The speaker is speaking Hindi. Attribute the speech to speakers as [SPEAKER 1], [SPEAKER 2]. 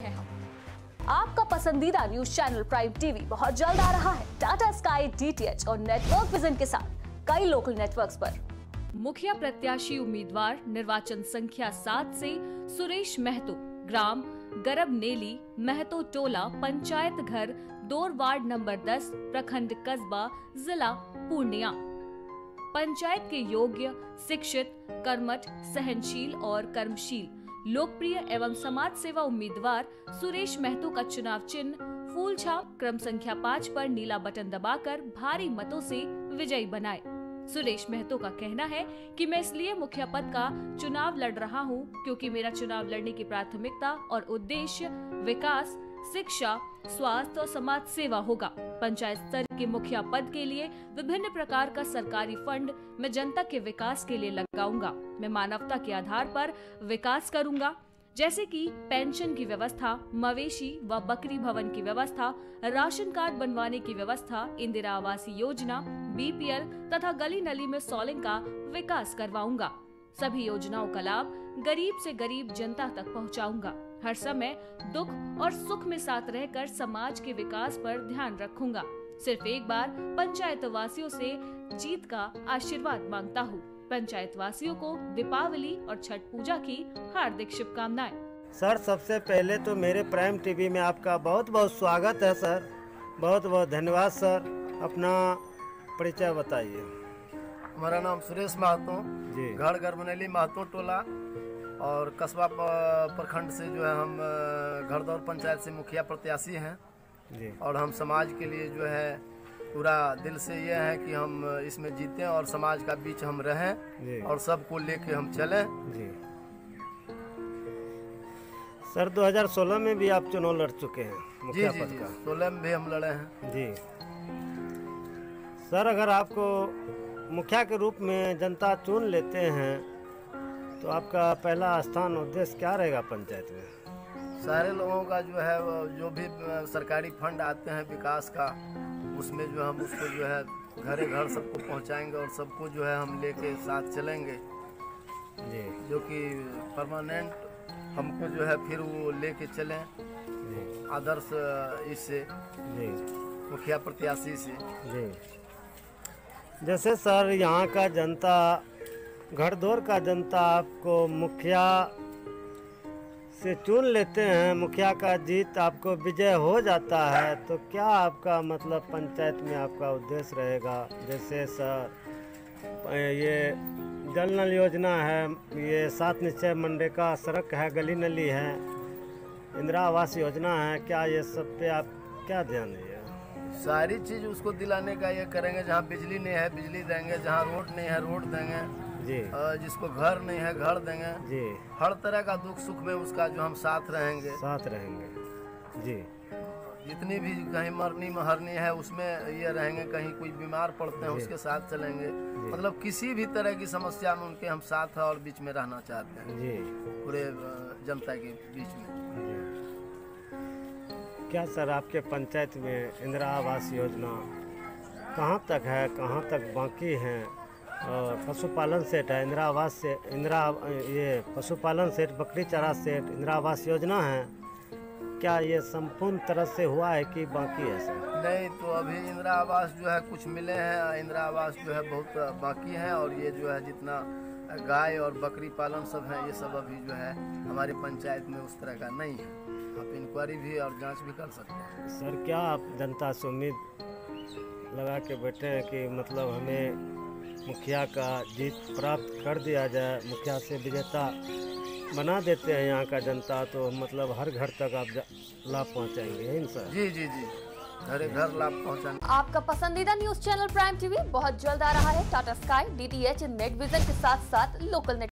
[SPEAKER 1] हैं हम। आपका पसंदीदा न्यूज चैनल प्राइम टीवी बहुत जल्द आ रहा है टाटा स्काई, डीटीएच और नेटवर्क विजन के साथ कई लोकल नेटवर्क्स पर। मुखिया प्रत्याशी उम्मीदवार निर्वाचन संख्या 7 से सुरेश महतो, ग्राम गरबनेली, महतो टोला, पंचायत घर, दौर, वार्ड नंबर 10, प्रखंड कस्बा, जिला पूर्णिया। पंचायत के योग्य, शिक्षित, कर्मठ, सहनशील और कर्मशील, लोकप्रिय एवं समाज सेवा उम्मीदवार सुरेश महतो का चुनाव चिन्ह फूल छाप क्रम संख्या 5 पर नीला बटन दबाकर भारी मतों से विजयी बनाए। सुरेश महतो का कहना है कि मैं इसलिए मुखिया पद का चुनाव लड़ रहा हूं क्योंकि मेरा चुनाव लड़ने की प्राथमिकता और उद्देश्य विकास, शिक्षा, स्वास्थ्य और समाज सेवा होगा। पंचायत स्तर के मुखिया पद के लिए विभिन्न प्रकार का सरकारी फंड मैं जनता के विकास के लिए लगाऊंगा। मैं मानवता के आधार पर विकास करूंगा, जैसे कि पेंशन की व्यवस्था, मवेशी व बकरी भवन की व्यवस्था, राशन कार्ड बनवाने की व्यवस्था, इंदिरा आवास योजना, बीपीएल तथा गली नली में सोलिंग का विकास करवाऊंगा। सभी योजनाओं का लाभ गरीब से गरीब जनता तक पहुंचाऊंगा। हर समय दुख और सुख में साथ रहकर समाज के विकास पर ध्यान रखूंगा। सिर्फ एक बार पंचायत वासियों से जीत का आशीर्वाद मांगता हूँ। पंचायत वासियों को दीपावली और छठ पूजा की हार्दिक शुभकामनाएं।
[SPEAKER 2] सर, सबसे पहले तो मेरे प्राइम टीवी में आपका बहुत बहुत स्वागत है सर। बहुत बहुत धन्यवाद सर। अपना परिचय बताइए।
[SPEAKER 3] हमारा नाम सुरेश महतो
[SPEAKER 2] जी,
[SPEAKER 3] घर गरबनेली, महतो टोला और कस्बा प्रखंड से जो है हम घरदौर पंचायत से मुखिया प्रत्याशी हैं
[SPEAKER 2] जी।
[SPEAKER 3] और हम समाज के लिए जो है पूरा दिल से ये है कि हम इसमें जीतें और समाज का बीच हम रहें
[SPEAKER 2] जी।
[SPEAKER 3] और सबको लेके हम चलें
[SPEAKER 2] जी। सर, 2016 में भी आप चुनाव लड़ चुके हैं
[SPEAKER 3] जी
[SPEAKER 2] मुखिया
[SPEAKER 3] जी
[SPEAKER 2] पद
[SPEAKER 3] जी
[SPEAKER 2] का।
[SPEAKER 3] 16 में भी हम लड़े हैं
[SPEAKER 2] जी सर, अगर आपको मुखिया के रूप में जनता चुन लेते हैं तो आपका पहला स्थान उद्देश्य क्या रहेगा पंचायत में?
[SPEAKER 3] सारे लोगों का जो है जो भी सरकारी फंड आते हैं विकास का, उसमें जो हम उसको जो है घरे घर सबको पहुंचाएंगे और सबको जो है हम लेके साथ चलेंगे
[SPEAKER 2] जी,
[SPEAKER 3] जो कि परमानेंट हमको जो है फिर वो लेके चलें
[SPEAKER 2] जी,
[SPEAKER 3] आदर्श इससे
[SPEAKER 2] जी,
[SPEAKER 3] मुखिया प्रत्याशी से।
[SPEAKER 2] जी। जैसे सर, यहाँ का जनता, घरदौर का जनता आपको मुखिया से चुन लेते हैं, मुखिया का जीत आपको विजय हो जाता है, तो क्या आपका मतलब पंचायत में आपका उद्देश्य रहेगा? जैसे सर, ये जल नल योजना है, ये 7 निश्चय मनरेगा सड़क है, गली नली है, इंदिरा आवास योजना है, क्या ये सब पे आप क्या ध्यान दिए?
[SPEAKER 3] सारी चीज़ उसको दिलाने का ये करेंगे। जहाँ बिजली नहीं है बिजली देंगे, जहाँ रोड नहीं है रोड देंगे
[SPEAKER 2] जी,
[SPEAKER 3] जिसको घर नहीं है घर देंगे
[SPEAKER 2] जी।
[SPEAKER 3] हर तरह का दुख सुख में उसका जो हम साथ रहेंगे जी। जितनी भी कहीं मरनी महरनी है उसमें ये रहेंगे, कहीं कोई बीमार पड़ते हैं उसके साथ चलेंगे। मतलब किसी भी तरह की समस्या में उनके हम साथ और बीच में रहना चाहते हैं
[SPEAKER 2] जी,
[SPEAKER 3] पूरे जनता के बीच में।
[SPEAKER 2] क्या सर, आपके पंचायत में इंदिरा आवास योजना कहाँ तक है, कहाँ तक बाकी है? और पशुपालन सेट है, इंदिरा आवास से ये पशुपालन सेट, बकरी चारा सेट, इंदिरा आवास योजना है, क्या ये संपूर्ण तरह से हुआ है कि बाकी है सर?
[SPEAKER 3] नहीं, तो अभी इंदिरा आवास जो है कुछ मिले हैं, इंदिरा आवास जो है बहुत बाकी है और ये जो है जितना गाय और बकरी पालन सब है ये सब अभी जो है हमारी पंचायत में उस तरह का नहीं है। आप इंक्वायरी भी और जांच भी कर सकते हैं।
[SPEAKER 2] सर, क्या आप जनता से उम्मीद लगा के बैठे हैं कि मतलब हमें मुखिया का जीत प्राप्त कर दिया जाए, मुखिया से विजेता बना देते हैं यहाँ का जनता, तो मतलब हर घर तक आप लाभ पहुँचाएंगे, है सर?
[SPEAKER 3] जी जी जी, घरे घर लाभ पहुँचाने।
[SPEAKER 1] आपका पसंदीदा न्यूज चैनल प्राइम टीवी बहुत जल्द आ रहा है Tata sky, DTH, net vision के साथ साथ लोकल नेट